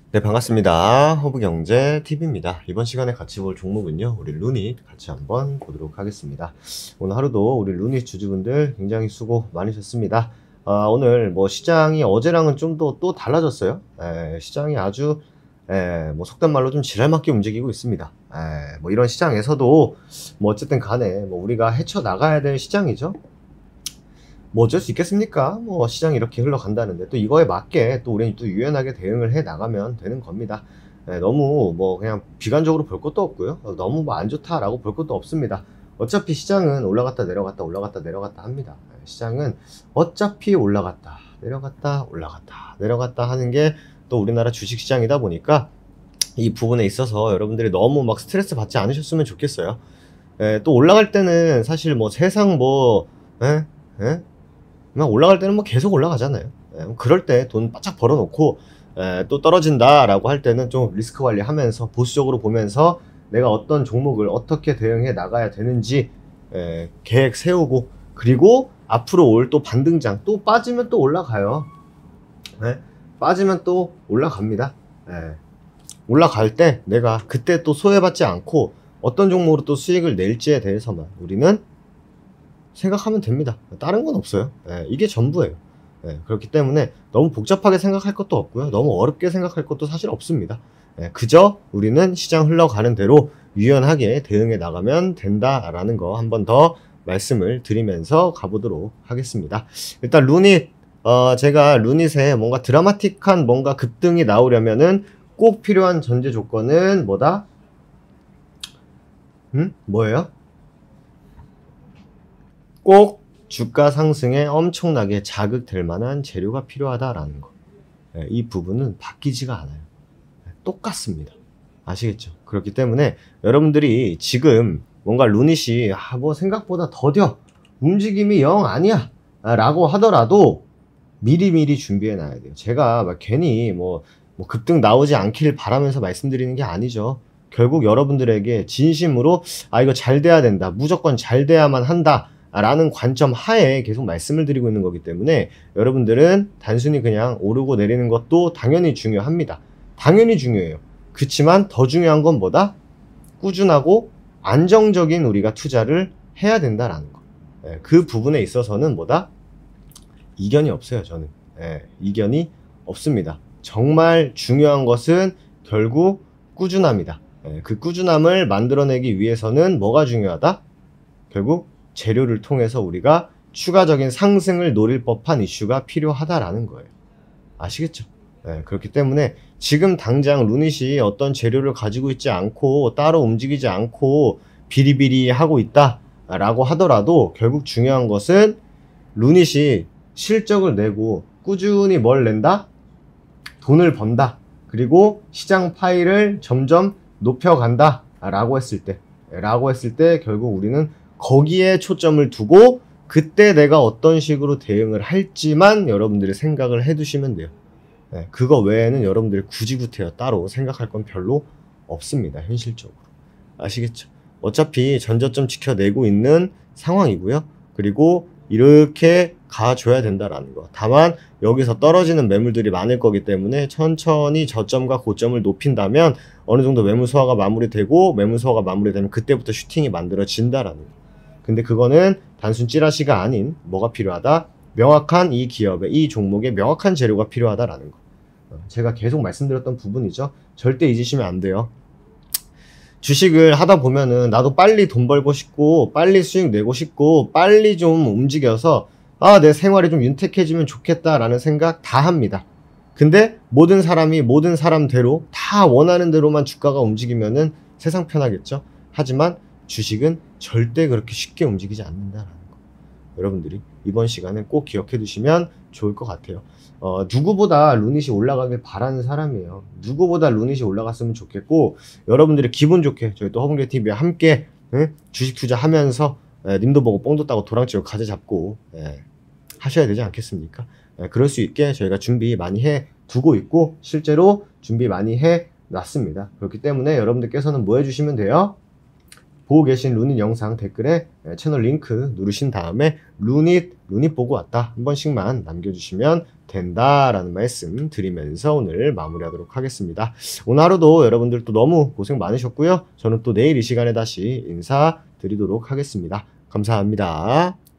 네, 반갑습니다. 허브경제TV입니다. 이번 시간에 같이 볼 종목은요, 우리 루닛 같이 한번 보도록 하겠습니다. 오늘 하루도 우리 루닛 주주분들 굉장히 수고 많으셨습니다. 오늘 뭐 시장이 어제랑은 좀 또 달라졌어요. 시장이 아주 뭐 속된 말로 좀 지랄맞게 움직이고 있습니다. 뭐 이런 시장에서도 뭐 어쨌든 간에 뭐 우리가 헤쳐나가야 될 시장이죠. 뭐 어쩔 수 있겠습니까? 뭐 시장이 이렇게 흘러간다는데 또 이거에 맞게 또 우리는 또 유연하게 대응을 해 나가면 되는 겁니다. 너무 뭐 그냥 비관적으로 볼 것도 없고요. 너무 뭐 안 좋다라고 볼 것도 없습니다. 어차피 시장은 올라갔다 내려갔다 올라갔다 내려갔다 합니다. 시장은 어차피 올라갔다 내려갔다 올라갔다 내려갔다 하는 게 또 우리나라 주식시장이다 보니까 이 부분에 있어서 여러분들이 너무 막 스트레스 받지 않으셨으면 좋겠어요. 또 올라갈 때는 사실 뭐 세상 뭐 에? 에? 그냥 올라갈 때는 뭐 계속 올라가잖아요. 그럴 때 돈 바짝 벌어놓고 또 떨어진다라고 할 때는 좀 리스크 관리하면서 보수적으로 보면서 내가 어떤 종목을 어떻게 대응해 나가야 되는지 계획 세우고, 그리고 앞으로 올 또 반등장 또 빠지면 또 올라가요. 빠지면 또 올라갑니다. 올라갈 때 내가 그때 또 소외받지 않고 어떤 종목으로 또 수익을 낼지에 대해서만 우리는 생각하면 됩니다. 다른 건 없어요. 이게 전부예요. 그렇기 때문에 너무 복잡하게 생각할 것도 없고요. 너무 어렵게 생각할 것도 사실 없습니다. 그저 우리는 시장 흘러가는 대로 유연하게 대응해 나가면 된다라는 거 한 번 더 말씀을 드리면서 가보도록 하겠습니다. 일단 루닛, 제가 루닛에 뭔가 드라마틱한 뭔가 급등이 나오려면은 꼭 필요한 전제 조건은 뭐다? 뭐예요? 꼭 주가 상승에 엄청나게 자극될 만한 재료가 필요하다라는 거. 이 부분은 바뀌지가 않아요. 똑같습니다. 아시겠죠? 그렇기 때문에 여러분들이 지금 뭔가 루닛이 뭐 생각보다 더뎌, 움직임이 영 아니야 라고 하더라도 미리미리 준비해 놔야 돼요. 제가 막 괜히 뭐 급등 나오지 않길 바라면서 말씀드리는 게 아니죠. 결국 여러분들에게 진심으로 이거 잘 돼야 된다, 무조건 잘 돼야만 한다 라는 관점 하에 계속 말씀을 드리고 있는 거기 때문에 여러분들은 단순히 그냥 오르고 내리는 것도 당연히 중요합니다. 당연히 중요해요. 그렇지만 더 중요한 건 뭐다? 꾸준하고 안정적인 우리가 투자를 해야 된다라는 거. 그 부분에 있어서는 뭐다? 이견이 없어요. 저는 이견이 없습니다. 정말 중요한 것은 결국 꾸준함이다. 그 꾸준함을 만들어내기 위해서는 뭐가 중요하다? 결국 재료를 통해서 우리가 추가적인 상승을 노릴 법한 이슈가 필요하다라는 거예요. 아시겠죠? 그렇기 때문에 지금 당장 루닛이 어떤 재료를 가지고 있지 않고 따로 움직이지 않고 비리비리 하고 있다 라고 하더라도 결국 중요한 것은 루닛이 실적을 내고 꾸준히 뭘 낸다? 돈을 번다. 그리고 시장 파일을 점점 높여간다 라고 했을 때 결국 우리는 거기에 초점을 두고 그때 내가 어떤 식으로 대응을 할지만 여러분들이 생각을 해 두시면 돼요. 그거 외에는 여러분들이 굳이구태여 따로 생각할 건 별로 없습니다. 현실적으로. 아시겠죠? 어차피 전저점 지켜내고 있는 상황이고요. 그리고 이렇게 가줘야 된다라는 거. 다만 여기서 떨어지는 매물들이 많을 거기 때문에 천천히 저점과 고점을 높인다면 어느 정도 매물 소화가 마무리되고, 매물 소화가 마무리되면 그때부터 슈팅이 만들어진다라는 거. 근데 그거는 단순 찌라시가 아닌 뭐가 필요하다? 명확한 이 기업의, 이 종목의 명확한 재료가 필요하다라는 거. 제가 계속 말씀드렸던 부분이죠. 절대 잊으시면 안 돼요. 주식을 하다 보면은 나도 빨리 돈 벌고 싶고 빨리 수익 내고 싶고 빨리 좀 움직여서 내 생활이 좀 윤택해지면 좋겠다라는 생각 다 합니다. 근데 모든 사람이 모든 사람대로 다 원하는 대로만 주가가 움직이면은 세상 편하겠죠. 하지만 주식은 절대 그렇게 쉽게 움직이지 않는다라는 거. 여러분들이 이번 시간에 꼭 기억해 두시면 좋을 것 같아요. 누구보다 루닛이 올라가길 바라는 사람이에요. 누구보다 루닛이 올라갔으면 좋겠고, 여러분들이 기분 좋게 저희 또 허브경제TV와 함께 주식 투자하면서 님도 보고 뽕도 따고 도랑치고 가재 잡고 하셔야 되지 않겠습니까? 그럴 수 있게 저희가 준비 많이 해 두고 있고 실제로 준비 많이 해 놨습니다. 그렇기 때문에 여러분들께서는 뭐 해주시면 돼요? 보고 계신 루닛 영상 댓글에 채널 링크 누르신 다음에 루닛 보고 왔다 한 번씩만 남겨주시면 된다라는 말씀 드리면서 오늘 마무리하도록 하겠습니다. 오늘 하루도 여러분들 또 너무 고생 많으셨고요. 저는 또 내일 이 시간에 다시 인사드리도록 하겠습니다. 감사합니다.